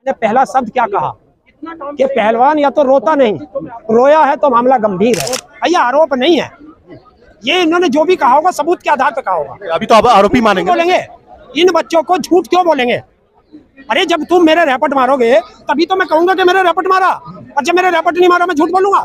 ने पहला शब्द क्या कहा कि पहलवान या तो रोता नहीं, रोया है तो मामला गंभीर है। भैया आरोप नहीं है, ये इन्होंने जो भी कहा होगा सबूत के आधार पर कहा होगा। अभी तो अब आरोपी मानेंगे, बोलेंगे इन बच्चों को झूठ क्यों बोलेंगे? अरे जब तुम मेरे रैपट मारोगे तभी तो मैं कहूंगा कि मेरे रैपट मारा, और जब मेरे रैपट नहीं मारा मैं झूठ बोलूंगा।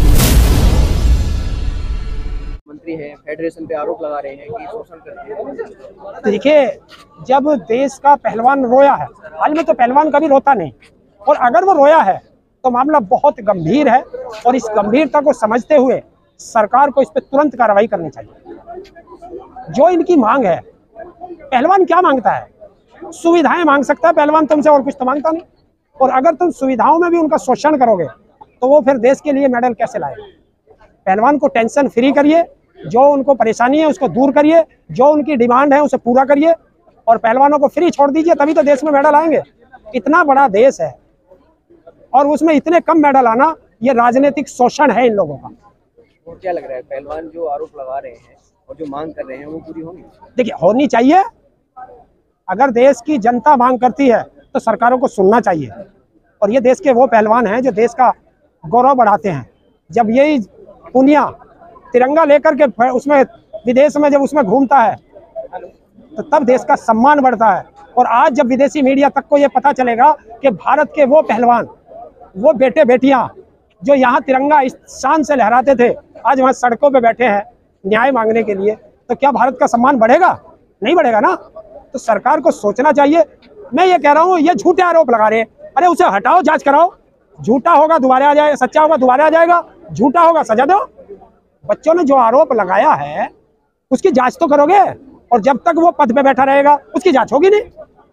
मंत्री है, फेडरेशन पे आरोप लगा रहे हैं कि शोषण करते हैं। देखिए, जब देश का पहलवान रोया है, हाल में तो पहलवान कभी रोता नहीं, और अगर वो रोया है तो मामला बहुत गंभीर है, और इस गंभीरता को समझते हुए सरकार को इस पर तुरंत कार्रवाई करनी चाहिए। जो इनकी मांग है, पहलवान क्या मांगता है? सुविधाएं मांग सकता है पहलवान तुमसे, और कुछ तो मांगता नहीं। और अगर तुम सुविधाओं में भी उनका शोषण करोगे तो वो फिर देश के लिए मेडल कैसे लाएगा? पहलवान को टेंशन फ्री करिए, जो उनको परेशानी है उसको दूर करिए, जो उनकी डिमांड है उसे पूरा करिए, और पहलवानों को फ्री छोड़ दीजिए, तभी तो देश में मेडल आएंगे। इतना बड़ा देश है और उसमें इतने कम मेडल आना, ये राजनीतिक शोषण है इन लोगों का। और क्या लग रहा है, पहलवान जो आरोप लगा रहे हैं और जो मांग कर रहे हैं वो पूरी होंगी? देखिए, होनी चाहिए। अगर देश की जनता मांग करती है तो सरकारों को सुनना चाहिए, और ये देश के वो पहलवान हैं जो देश का गौरव बढ़ाते हैं। जब यही पुनिया तिरंगा लेकर के उसमें विदेश में जब उसमें घूमता है तो तब देश का सम्मान बढ़ता है। और आज जब विदेशी मीडिया तक को ये पता चलेगा कि भारत के वो पहलवान, वो बेटे बेटियां जो यहाँ तिरंगा इस शान से लहराते थे, आज वहाँ सड़कों पे बैठे हैं न्याय मांगने के लिए, तो क्या भारत का सम्मान बढ़ेगा? नहीं बढ़ेगा ना। तो सरकार को सोचना चाहिए। मैं ये कह रहा हूँ, ये झूठे आरोप लगा रहे हैं, अरे उसे हटाओ, जांच कराओ। झूठा होगा दोबारा आ जाएगा, सच्चा होगा दोबारा आ जाएगा, झूठा होगा सजा दो। बच्चों ने जो आरोप लगाया है उसकी जांच तो करोगे, और जब तक वो पद पे बैठा रहेगा उसकी जांच होगी नहीं।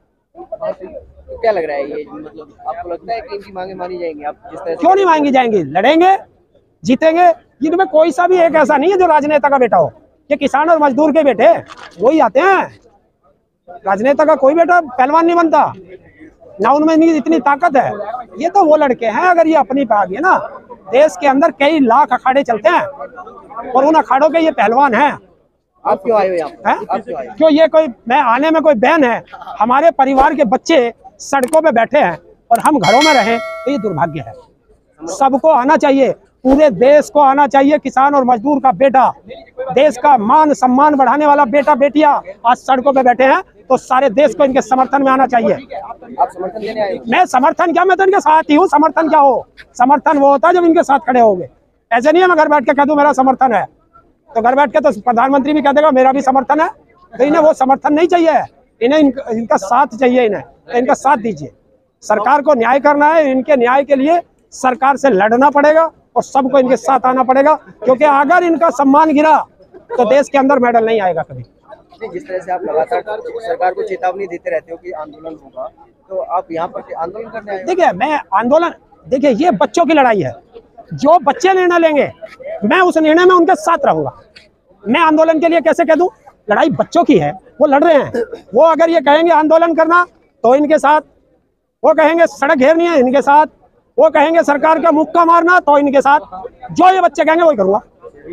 तो क्या लग रहा है, ये मतलब आपको लगता है कि इनकी मांगे मानी जाएंगी? आप जिस तरह क्यों नहीं मांगी जाएंगी? लड़ेंगे, जीतेंगे। इनमें कोई सा भी एक ऐसा नहीं है जो राजनेता का बेटा हो। ये किसान और मजदूर के बेटे वही आते हैं। राजनेता का कोई बेटा पहलवान नहीं बनता ना, उनमें इतनी ताकत है। ये तो वो लड़के हैं, अगर ये अपनी पे आ गए ना, देश के अंदर कई लाख अखाड़े चलते हैं और उन अखाड़ों के ये पहलवान हैं। आप क्यों आए हो यहाँ? क्यों ये कोई, मैं आने में कोई बैन है? हमारे परिवार के बच्चे सड़कों पे बैठे हैं और हम घरों में रहें तो ये दुर्भाग्य है। सबको आना चाहिए, पूरे देश को आना चाहिए। किसान और मजदूर का बेटा, देश का मान सम्मान बढ़ाने वाला बेटा बेटियां आज सड़कों पे बैठे हैं, तो सारे देश को इनके समर्थन में आना चाहिए। आप समर्थन देने आए हो? मैं समर्थन क्या, मैं तो इनके साथ ही हूँ। समर्थन क्या हो? समर्थन वो होता है जब इनके साथ खड़े होंगे। ऐसे नहीं है मैं घर बैठ के कह दूं मेरा समर्थन है, तो घर बैठ के तो प्रधानमंत्री भी कह देगा मेरा भी समर्थन है। तो इन्हें वो समर्थन नहीं चाहिए, इन्हें इनका साथ चाहिए। इन्हें तो इनका साथ दीजिए। सरकार को न्याय करना है, इनके न्याय के लिए सरकार से लड़ना पड़ेगा और सबको इनके साथ आना पड़ेगा, क्योंकि अगर इनका सम्मान गिरा तो देश के अंदर मेडल नहीं आएगा कभी। जिस तरह से आप लगातार सरकार को चेतावनी देते रहते हो कि आंदोलन होगा, तो आप यहाँ पर आंदोलन करने आए हो? देखिए, मैं आंदोलन, देखिए ये बच्चों की लड़ाई है। जो बच्चे निर्णय लेंगे मैं उस निर्णय में उनके साथ रहूंगा। मैं आंदोलन के लिए कैसे कह दूं? लड़ाई बच्चों की है, वो लड़ रहे हैं। वो अगर ये कहेंगे आंदोलन करना तो इनके साथ, वो कहेंगे सड़क घेरनी है इनके साथ, वो कहेंगे सरकार का मुक्का मारना तो इनके साथ। जो ये बच्चे कहेंगे वही करूंगा।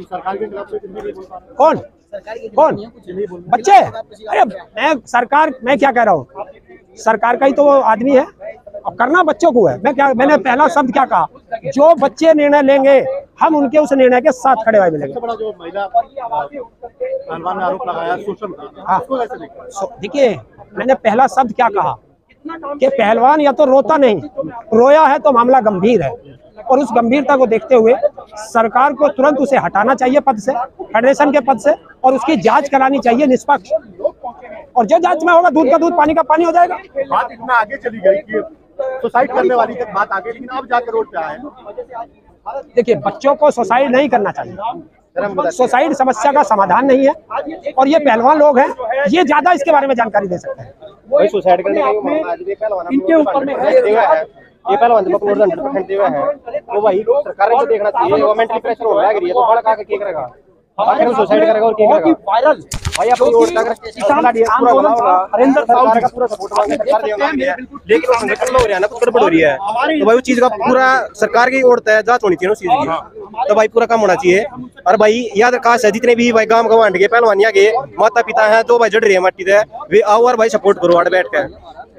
कौन कौन बच्चे? अरे मैं क्या कह रहा हूँ, सरकार का ही तो वो आदमी है, अब करना बच्चों को है। मैंने पहला शब्द क्या कहा? जो बच्चे निर्णय लेंगे हम उनके उस निर्णय के साथ खड़े हुए मिलेंगे। बड़ा जो महिला पहलवान ने आरोप लगाया शोषण का, देखिए, मैंने पहला शब्द क्या कहा कि पहलवान या तो रोता नहीं, रोया है तो मामला गंभीर है, और उस गंभीरता को देखते हुए सरकार को तुरंत उसे हटाना चाहिए पद से, फेडरेशन के पद से, और उसकी जांच करानी चाहिए निष्पक्ष। और जो जांच में होगा दूध का दूध पानी का पानी हो जाएगा। बात इतना आगे चली गई कि सुसाइड करने वाली तक बात आगे, लेकिन अब जाकर रोड पे आए। देखिए, बच्चों को सुसाइड नहीं करना चाहिए। सुसाइड समस्या का समाधान नहीं है, और ये पहलवान लोग हैं, ये ज्यादा इसके बारे में जानकारी दे सकते हैं। वही सुसाइड करने का इनके ऊपर में ये पहलवान जब 100% देवा है, तो वही सरकार को देखना चाहिए। वो मेंटली प्रेशर हो रहा है, ये तो बड़ा का क्या करेगा? आखिर सुसाइड करेगा और क्या करेगा? वायरल भाई अपनी ओर का किसान आंदोलन हरिंदर साहब का पूरा सपोर्ट मांगे सरकार देगा, लेकिन वो संगठन में हो रहा है ना, कुछ गड़बड़ हो रही है। तो भाई उस चीज का पूरा सरकार की ओर है, जांच होनी चाहिए उस चीज की। तो भाई पूरा काम होना चाहिए। और भाई याद रखा है, जितने भी भाई गांव गवांड के पहलवानिया के माता पिता हैं, जो भाई जड़ रहे हैं मट्टी से, वे आओ और भाई सपोर्ट करो आड़ बैठ के।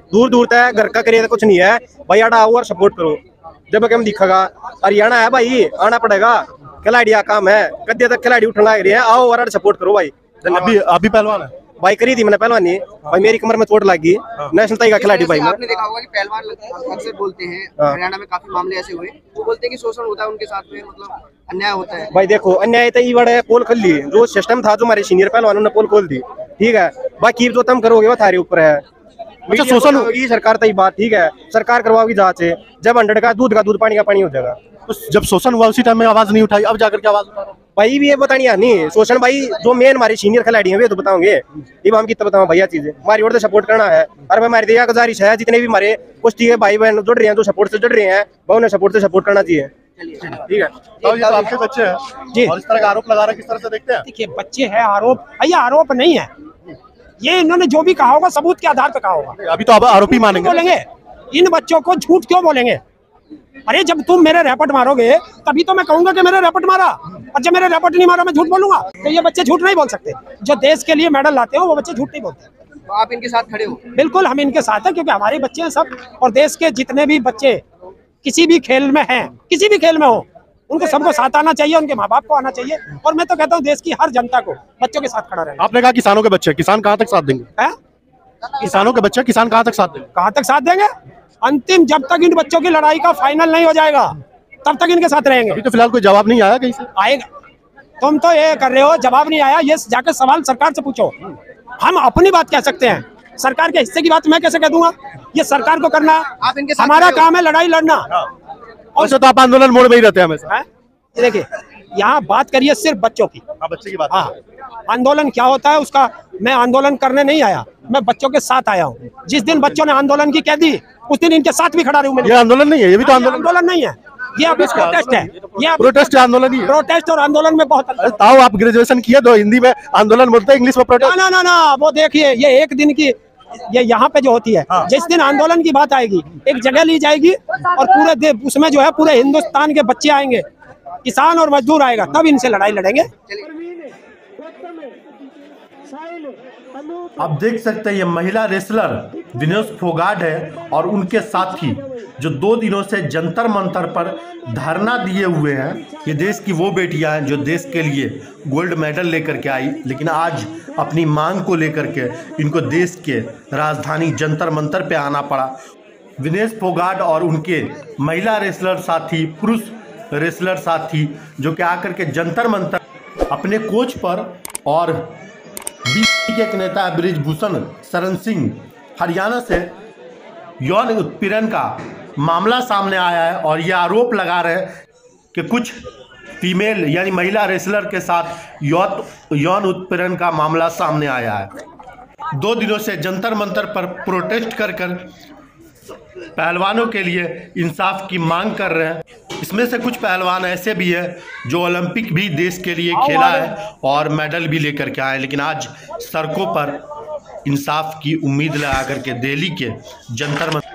दूर दूर तक घर का करिए कुछ नहीं है भाई, आड़ा आओ और सपोर्ट करो। जब हम दिखेगा हरियाणा है भाई, आना पड़ेगा, खिलाड़िया काम है, कद्दे तक खिलाड़ी उठना लग रही है, आओ और सपोर्ट करो भाई। अभी पहलवान है भाई, करी थी मैंने पहलवानी भाई, मेरी कमर में चोट लग गई, नेशनल तय का खिलाड़ी भाई। आपने देखा होगा कि पहलवान अक्सर बोलते हैं, हरियाणा में काफी मामले ऐसे हुए, वो बोलते हैं कि शोषण होता है उनके साथ में, मतलब अन्याय होता है। भाई देखो, अन्याय तो ये बड़ा पोल खोल ली, जो सिस्टम था जो हमारे सीनियर पहलवानों ने पोल खोल दी, ठीक है। बाकी जो तुम करोगे वो थारे ऊपर है। अच्छा, शोषण होगी सरकार तय बात, ठीक है, सरकार करवाओगी जांच, जब 100 का दूध पानी का पानी हो जाएगा। तो जब शोषण हुआ उसी टाइम में आवाज नहीं उठाई, अब जाकर के आवाज उठा रहे हो? भाई भी ये बतानी नहीं शोषण भाई, जो मेन हमारे सीनियर खिलाड़ी हैं वे तो बताओगे, ये हम कितना बताओ भैया चीजें, हमारी ओर से सपोर्ट करना है। और हमारी दिया गुजारिश है, जितने भी हमारे कुश्ती के भाई बहन जुड़ रहे हैं, जो सपोर्ट से जुड़ रहे हैं, वो उन्हें सपोर्ट से सपोर्ट करना चाहिए, ठीक है। तो ये तो आपके बच्चे हैं जी। और इस तरह का आरोप लगा रहे हैं, किस तरह से देखते हैं? देखिए, बच्चे हैं, आरोप भैया आरोप नहीं है, ये इन्होंने जो भी कहा होगा सबूत के आधार पर कहा होगा। अभी तो आप आरोपी मानेंगे। बोलेंगे इन बच्चों को झूठ क्यों बोलेंगे? अरे जब तुम मेरे रैपट मारोगे तभी तो मैं कहूंगा कि मेरे रैपट मारा, और जब मेरे रैपट नहीं मारा मैं झूठ बोलूंगा? तो ये बच्चे झूठ नहीं बोल सकते, जो देश के लिए मेडल लाते हो वो बच्चे झूठ नहीं बोलते। तो आप इनके साथ खड़े हो? बिल्कुल, हम इनके साथ हैं, क्योंकि हमारे बच्चे हैं सब, और देश के जितने भी बच्चे किसी भी खेल में हैं, किसी भी खेल में हो, उनको सबको साथ आना चाहिए, उनके माँ बाप को आना चाहिए, और मैं तो कहता हूँ देश की हर जनता को बच्चों के साथ खड़ा रहना। आपने कहा किसानों के बच्चे, किसान कहाँ तक साथ देंगे? है? किसानों के बच्चे, किसान कहाँ तक साथ देंगे? कहाँ तक साथ देंगे? अंतिम, जब तक इन बच्चों की लड़ाई का फाइनल नहीं हो जाएगा तब तक इनके साथ रहेंगे। अभी तो फिलहाल कोई जवाब नहीं आया कहीं से? आएगा। तुम तो ये कर रहे हो, जवाब नहीं आया, ये जाकर सवाल सरकार से पूछो। हम अपनी बात कह सकते हैं, सरकार के हिस्से की बात मैं कैसे कह दूंगा? ये सरकार को करना, आप इनके साथ हमारा खड़े हो? काम है लड़ाई लड़ना। और तो आप आंदोलन मोड़ में ही रहते हैं हमेशा। है? ये देखिए, यहाँ बात करिए सिर्फ बच्चों की। हाँ, बच्चे की बात। हाँ, आंदोलन क्या होता है उसका, मैं आंदोलन करने नहीं आया, मैं बच्चों के साथ आया हूँ। जिस दिन बच्चों ने आंदोलन की कह दी उस दिन इनके साथ भी खड़ा रहूं। ये आंदोलन नहीं है, ये भी तो आंदोलन नहीं है, ये अभी प्रोटेस्ट है। ये प्रोटेस्ट आंदोलन ही है। प्रोटेस्ट और आंदोलन में बहुत अंतर है। ताऊ, आप ग्रेजुएशन किए तो हिंदी में आंदोलन बोलते हैं, इंग्लिश में प्रोटेस्ट। ना ना ना, वो देखिए, ये एक दिन की, ये यहाँ पे जो होती है, जिस दिन आंदोलन की बात आएगी एक जगह ली जाएगी, और पूरे देश उसमें जो है पूरे हिंदुस्तान के बच्चे आएंगे, किसान और मजदूर आएगा, तब इनसे लड़ाई लड़ेंगे। आप देख सकते हैं ये महिला रेसलर विनेश फोगाट है और उनके साथी जो 2 दिनों से जंतर मंतर पर धरना दिए हुए हैं। ये देश की वो बेटियां हैं जो देश के लिए गोल्ड मेडल लेकर के आई, लेकिन आज अपनी मांग को लेकर के इनको देश के राजधानी जंतर मंतर पे आना पड़ा। विनेश फोगाट और उनके महिला रेसलर साथी, पुरुष रेसलर साथी जो कि आकर के जंतर मंतर अपने कोच पर, और बीजेपी के एक नेता ब्रिजभूषण शरण सिंह हरियाणा से यौन उत्पीड़न का मामला सामने आया है, और ये आरोप लगा रहे हैं कि कुछ फीमेल यानी महिला रेसलर के साथ यौन उत्पीड़न का मामला सामने आया है। 2 दिनों से जंतर मंतर पर प्रोटेस्ट कर पहलवानों के लिए इंसाफ की मांग कर रहे हैं। इसमें से कुछ पहलवान ऐसे भी हैं जो ओलंपिक भी देश के लिए खेला है और मेडल भी लेकर के आए, लेकिन आज सड़कों पर इंसाफ की उम्मीद लगा करके दिल्ली के जंतर मंतर